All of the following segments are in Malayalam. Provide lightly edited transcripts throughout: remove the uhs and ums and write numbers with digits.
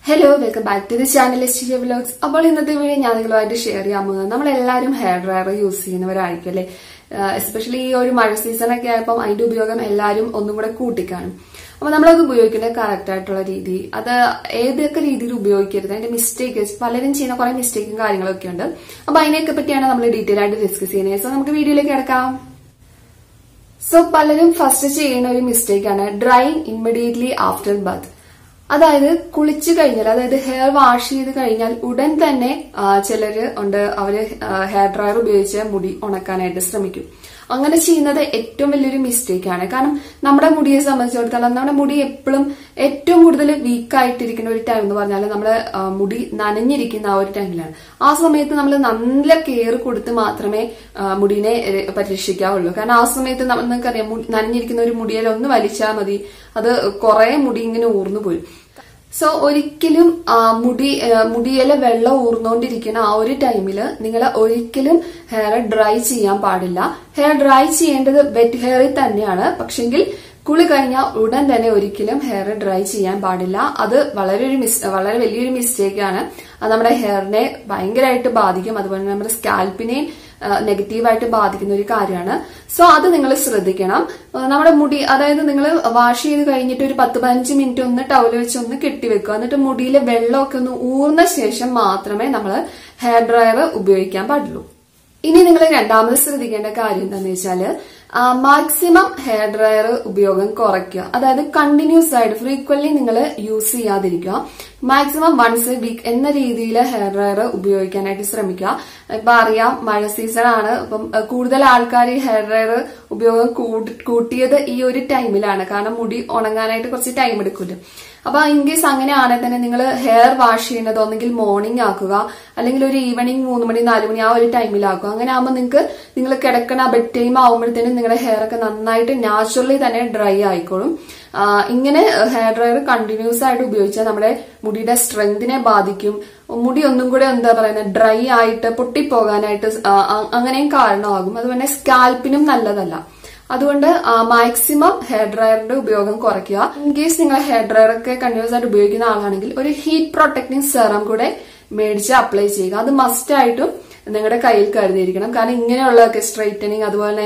Hello, welcome back to the channel STJ Vlogs. അപ്പോൾ ഇന്നത്തെ വീഡിയോ ഞാൻ നിങ്ങളുമായിട്ട് ഷെയർ ചെയ്യാൻ പോകുന്നത് നമ്മളെല്ലാവരും ഹെയർ ഡ്രയർ യൂസ് ചെയ്യുന്നവരായിരിക്കും അല്ലേ. എസ്പെഷ്യലി ഈ ഒരു മഴ സീസണൊക്കെ ആയപ്പോൾ അതിന്റെ ഉപയോഗം എല്ലാവരും ഒന്നും കൂടെ കൂട്ടിക്കാണും. അപ്പൊ നമ്മളത് ഉപയോഗിക്കേണ്ട കറക്റ്റ് ആയിട്ടുള്ള രീതി, അത് ഏതൊക്കെ രീതിയിൽ ഉപയോഗിക്കരുത്, അതിന്റെ മിസ്റ്റേക്ക്, പലരും ചെയ്യുന്ന കുറെ മിസ്റ്റേക്കും കാര്യങ്ങളൊക്കെ ഉണ്ട്. അപ്പൊ അതിനെയൊക്കെ പറ്റിയാണ് നമ്മൾ ഡീറ്റെയിൽ ആയിട്ട് ഡിസ്കസ് ചെയ്യുന്നത്. സോ നമുക്ക് വീഡിയോയിലേക്ക് കിടക്കാം. സോ പലരും ഫസ്റ്റ് ചെയ്യുന്ന ഒരു മിസ്റ്റേക്ക് ആണ് ഡ്രൈയിങ് ഇമ്മീഡിയറ്റ്ലി ആഫ്റ്റർ ബാത്ത്. അതായത് കുളിച്ചു കഴിഞ്ഞാൽ, അതായത് ഹെയർ വാഷ് ചെയ്ത് കഴിഞ്ഞാൽ ഉടൻ തന്നെ ചിലര് ഉണ്ട്, അവര് ഹെയർ ഡ്രയർ ഉപയോഗിച്ച് മുടി ഉണക്കാനായിട്ട് ശ്രമിക്കും. അങ്ങനെ ചെയ്യുന്നത് ഏറ്റവും വലിയൊരു മിസ്റ്റേക്ക് ആണ്. കാരണം നമ്മുടെ മുടിയെ സംബന്ധിച്ചിടത്തോളം നമ്മുടെ മുടി എപ്പോഴും ഏറ്റവും കൂടുതൽ വീക്കായിട്ടിരിക്കുന്ന ഒരു ടൈം എന്ന് പറഞ്ഞാൽ നമ്മുടെ മുടി നനഞ്ഞിരിക്കുന്ന ആ ഒരു ടൈമിലാണ്. ആ സമയത്ത് നമ്മൾ നല്ല കെയർ കൊടുത്ത് മാത്രമേ മുടിനെ പരിരക്ഷിക്കാവുള്ളൂ. കാരണം ആ സമയത്ത് നമുക്കറിയാം, നനഞ്ഞിരിക്കുന്ന ഒരു മുടിയിൽ ഒന്ന് വലിച്ചാൽ മതി, അത് കുറെ മുടി ഇങ്ങനെ ഊർന്നു പോയി. സോ ഒരിക്കലും മുടിയിലെ വെള്ളം ഊർന്നുകൊണ്ടിരിക്കുന്ന ആ ഒരു ടൈമില് നിങ്ങൾ ഒരിക്കലും ഹെയർ ഡ്രൈ ചെയ്യാൻ പാടില്ല. ഹെയർ ഡ്രൈ ചെയ്യേണ്ടത് വെറ്റ് ഹെയറിൽ തന്നെയാണ്. പക്ഷെങ്കിൽ കുളി കഴിഞ്ഞാൽ ഉടൻ തന്നെ ഒരിക്കലും ഹെയർ ഡ്രൈ ചെയ്യാൻ പാടില്ല. അത് വളരെ വലിയൊരു മിസ്റ്റേക്കാണ്. അത് നമ്മുടെ ഹെയറിനെ ഭയങ്കരമായിട്ട് ബാധിക്കും. അതുപോലെ നമ്മുടെ സ്കാൽപ്പിനെ നെഗറ്റീവായിട്ട് ബാധിക്കുന്ന ഒരു കാര്യമാണ്. സോ അത് നിങ്ങൾ ശ്രദ്ധിക്കണം. നമ്മുടെ മുടി, അതായത് നിങ്ങൾ വാഷ് ചെയ്ത് കഴിഞ്ഞിട്ട് ഒരു 10-15 മിനിറ്റ് ഒന്ന് ടവൽ വെച്ച് ഒന്ന് കെട്ടിവെക്കുക. എന്നിട്ട് മുടിയിലെ വെള്ളമൊക്കെ ഒന്ന് ഊർന്ന ശേഷം മാത്രമേ നമ്മൾ ഹെയർ ഡ്രയർ ഉപയോഗിക്കാൻ പാടുള്ളൂ. ഇനി നിങ്ങൾ രണ്ടാമത് ശ്രദ്ധിക്കേണ്ട കാര്യം എന്താണെന്ന് വെച്ചാല്, മാക്സിമം ഹെയർ ഡ്രയർ ഉപയോഗം കുറയ്ക്കുക. അതായത് കണ്ടിന്യൂസ് ആയിട്ട് ഫ്രീക്വന്റ്ലി നിങ്ങൾ യൂസ് ചെയ്യാതിരിക്കുക. മാക്സിമം വൺസ് എ വീക്ക് എന്ന രീതിയിൽ ഹെയർ ഡ്രയർ ഉപയോഗിക്കാനായിട്ട് ശ്രമിക്കുക. ഇപ്പൊ അറിയാം, മഴ സീസൺ ആണ്. അപ്പം കൂടുതൽ ആൾക്കാർ ഈ ഹെയർ ഡ്രയർ ഉപയോഗം കൂട്ടിയത് ഈ ഒരു ടൈമിലാണ്. കാരണം മുടി ഉണങ്ങാനായിട്ട് കുറച്ച് ടൈം എടുക്കുമല്ലോ. അപ്പൊ ഇൻ കേസ് അങ്ങനെയാണെങ്കിൽ തന്നെ നിങ്ങൾ ഹെയർ വാഷ് ചെയ്യുന്നത് ഒന്നെങ്കിൽ മോർണിംഗ് ആക്കുക, അല്ലെങ്കിൽ ഒരു ഈവനിങ് 3 മണി 4 മണി ആ ഒരു ടൈമിലാക്കുക. അങ്ങനെ ആകുമ്പോൾ നിങ്ങൾ കിടക്കണ ബെഡ് ടൈം ആകുമ്പോഴത്തേനും നിങ്ങളുടെ ഹെയർ ഒക്കെ നന്നായിട്ട് നാച്ചുറലി തന്നെ ഡ്രൈ ആയിക്കോളും. ഇങ്ങനെ ഹെയർ ഡ്രയർ കണ്ടിന്യൂസ് ആയിട്ട് ഉപയോഗിച്ചാൽ നമ്മുടെ മുടിയുടെ സ്ട്രെങ്തിനെ ബാധിക്കും. മുടി ഒന്നും കൂടെ ഡ്രൈ ആയിട്ട് പൊട്ടിപ്പോകാനായിട്ട് അങ്ങനെയും കാരണമാകും. അതുപോലെ സ്കാൽപ്പിനും നല്ലതല്ല. അതുകൊണ്ട് മാക്സിമം ഹെയർ ഡ്രയറിന്റെ ഉപയോഗം കുറയ്ക്കുക. ഇൻ കേസ് നിങ്ങൾ ഹെയർ ഡ്രയർ ഒക്കെ കണ്ടിന്യൂസ് ആയിട്ട് ഉപയോഗിക്കുന്ന ആളാണെങ്കിൽ ഒരു ഹീറ്റ് പ്രൊട്ടക്ടിങ് സെറം കൂടെ മേടിച്ച് അപ്ലൈ ചെയ്യുക. അത് മസ്റ്റ് ആയിട്ടും നിങ്ങളുടെ കയ്യിൽ കരുതിയിരിക്കണം. കാരണം ഇങ്ങനെയുള്ളതൊക്കെ സ്ട്രൈറ്റനിങ്, അതുപോലെ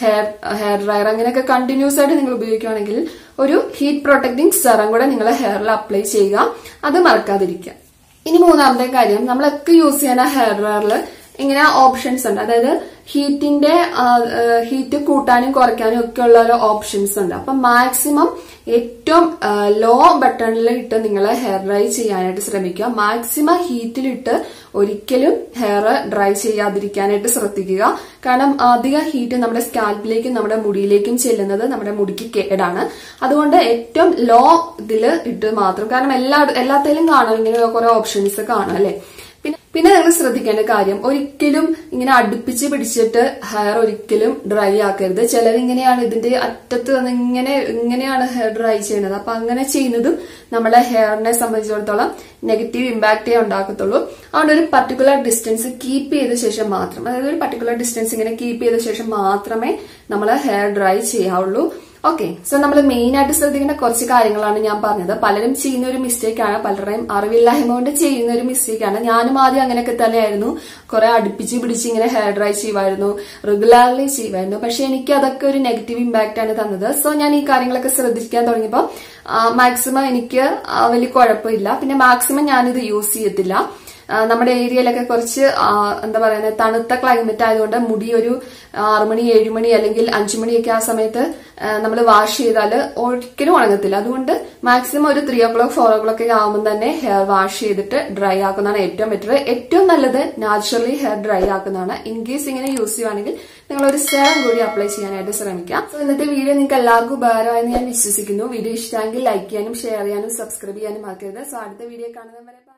ഹെയർ ഡ്രയർ അങ്ങനെയൊക്കെ കണ്ടിന്യൂസ് ആയിട്ട് നിങ്ങൾ ഉപയോഗിക്കുകയാണെങ്കിൽ ഒരു ഹീറ്റ് പ്രൊട്ടക്ടിങ് സെറം കൂടെ നിങ്ങൾ ഹെയറിൽ അപ്ലൈ ചെയ്യുക. അത് മറക്കാതിരിക്കുക. ഇനി മൂന്നാമത്തെ കാര്യം, നമ്മളൊക്കെ യൂസ് ചെയ്യുന്ന ഹെയർ ഡ്രയറിൽ ഇങ്ങനെ ഓപ്ഷൻസ് ഉണ്ട്. അതായത് ഹീറ്റ് കൂട്ടാനും കുറയ്ക്കാനും ഒക്കെ ഉള്ള ഓപ്ഷൻസ് ഉണ്ട്. അപ്പൊ മാക്സിമം ഏറ്റവും ലോ ബട്ടണിൽ ഇട്ട് നിങ്ങൾ ഹെയർ ഡ്രൈ ചെയ്യാനായിട്ട് ശ്രമിക്കുക. മാക്സിമം ഹീറ്റിലിട്ട് ഒരിക്കലും ഹെയർ ഡ്രൈ ചെയ്യാതിരിക്കാനായിട്ട് ശ്രദ്ധിക്കുക. കാരണം അധികം ഹീറ്റ് നമ്മുടെ സ്കാൽപ്പിലേക്കും നമ്മുടെ മുടിയിലേക്കും ചെല്ലുന്നത് നമ്മുടെ മുടിക്ക് കേടാണ്. അതുകൊണ്ട് ഏറ്റവും ലോ ഇതിൽ ഇട്ട് മാത്രം, കാരണം എല്ലാത്തിലും കാണാം ഇങ്ങനെ കുറെ ഓപ്ഷൻസ് കാണാം അല്ലെ. പിന്നെ നിങ്ങൾ ശ്രദ്ധിക്കേണ്ട കാര്യം, ഒരിക്കലും ഇങ്ങനെ അടുപ്പിച്ച് പിടിച്ചിട്ട് ഹെയർ ഒരിക്കലും ഡ്രൈ ആക്കരുത്. ചിലരിങ്ങനെയാണ് ഇതിന്റെ അറ്റത്ത് വന്ന് ഇങ്ങനെയാണ് ഹെയർ ഡ്രൈ ചെയ്യുന്നത്. അപ്പൊ അങ്ങനെ ചെയ്യുന്നതും നമ്മുടെ ഹെയറിനെ സംബന്ധിച്ചിടത്തോളം നെഗറ്റീവ് ഇമ്പാക്റ്റേ ഉണ്ടാക്കത്തുള്ളൂ. അതുകൊണ്ട് ഒരു പർട്ടിക്കുലർ ഡിസ്റ്റൻസ് കീപ്പ് ചെയ്ത ശേഷം മാത്രം, അതായത് ഒരു പർട്ടിക്കുലർ ഡിസ്റ്റൻസ് ഇങ്ങനെ കീപ്പ് ചെയ്ത ശേഷം മാത്രമേ നമ്മൾ ഹെയർ ഡ്രൈ ചെയ്യാവുള്ളൂ. ഓക്കെ, സോ നമ്മൾ മെയിൻ ആയിട്ട് ശ്രദ്ധിക്കേണ്ട കുറച്ച് കാര്യങ്ങളാണ് ഞാൻ പറഞ്ഞത്. പലരും ചെയ്യുന്ന ഒരു മിസ്റ്റേക്കാണ്, പലരുടെയും അറിവില്ലായ്മ കൊണ്ട് ചെയ്യുന്ന ഒരു മിസ്റ്റേക്കാണ്. ഞാനും ആദ്യം അങ്ങനെയൊക്കെ തന്നെയായിരുന്നു. കുറെ അടുപ്പിച്ച് പിടിച്ച് ഇങ്ങനെ ഹെയർ ഡ്രൈ ചെയ്യുമായിരുന്നു, റെഗുലർലി ചെയ്യുമായിരുന്നു. പക്ഷെ എനിക്ക് അതൊക്കെ ഒരു നെഗറ്റീവ് ഇമ്പാക്റ്റ് ആണ് തന്നത്. സോ ഞാൻ ഈ കാര്യങ്ങളൊക്കെ ശ്രദ്ധിക്കാൻ തുടങ്ങിയപ്പോൾ മാക്സിമം എനിക്ക് വലിയ കുഴപ്പമില്ല. പിന്നെ മാക്സിമം ഞാനിത് യൂസ് ചെയ്യത്തില്ല. നമ്മുടെ ഏരിയയിലൊക്കെ കുറച്ച് തണുത്ത ക്ലൈമറ്റ് ആയതുകൊണ്ട് മുടി ഒരു 6 മണി 7 മണി അല്ലെങ്കിൽ 5 മണിയൊക്കെ ആ സമയത്ത് നമ്മൾ വാഷ് ചെയ്താൽ ഒരിക്കലും ഉണങ്ങത്തില്ല. അതുകൊണ്ട് മാക്സിമം ഒരു 3 o'clock 4 o'clock ഒക്കെ ആകുമ്പോൾ തന്നെ ഹെയർ വാഷ് ചെയ്തിട്ട് ഡ്രൈ ആക്കുന്നതാണ് ഏറ്റവും ബെറ്റർ. ഏറ്റവും നല്ലത് നാച്ചുറലി ഹെയർ ഡ്രൈ ആക്കുന്നതാണ്. ഇൻ കേസ് ഇങ്ങനെ യൂസ് ചെയ്യുവാണെങ്കിൽ നിങ്ങൾ ഒരു സെറം കൂടി അപ്ലൈ ചെയ്യാനായിട്ട് ശ്രമിക്കാം. സോ ഇന്നത്തെ വീഡിയോ നിങ്ങൾക്ക് എല്ലാവർക്കും ഉപകാരമായെന്ന് ഞാൻ വിശ്വസിക്കുന്നു. വീഡിയോ ഇഷ്ടമെങ്കിൽ ലൈക്ക് ചെയ്യാനും ഷെയർ ചെയ്യാനും സബ്സ്ക്രൈബ് ചെയ്യാനും മറക്കരുത്. സോ അടുത്ത വീഡിയോ കാണുന്നവരെ